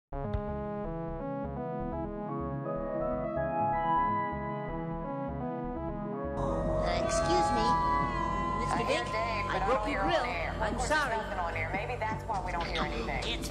Excuse me, Mr. Vic, I broke your grill. I'm sorry. On here. Maybe that's why we don't hear anything. It's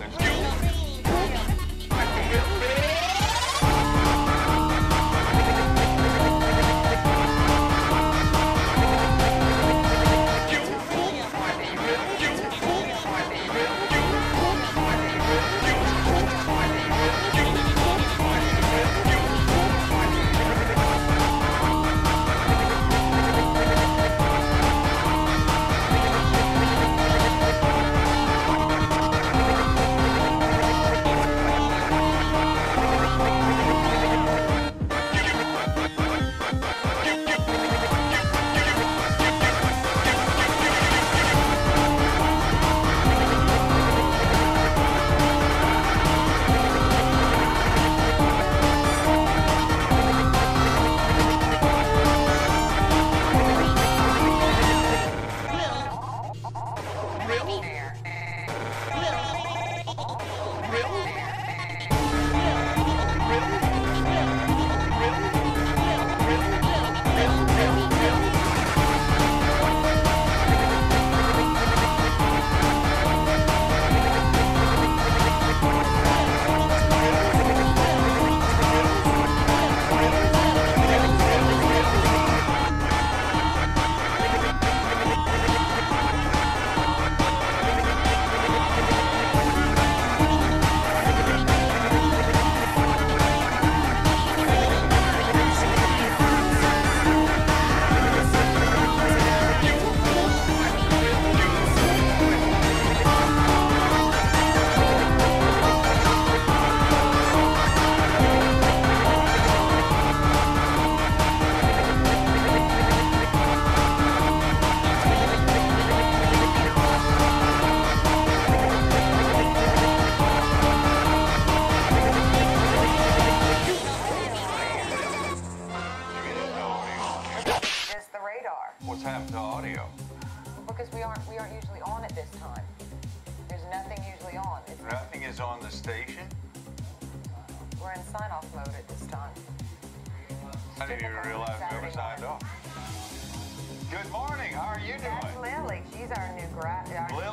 What's happened to audio? Because we aren't usually on at this time. There's nothing usually on. Nothing is on the station? We're in sign-off mode at this time. I didn't even realize we were signed off. Good morning. How are you doing? That's Lily. She's our new grad.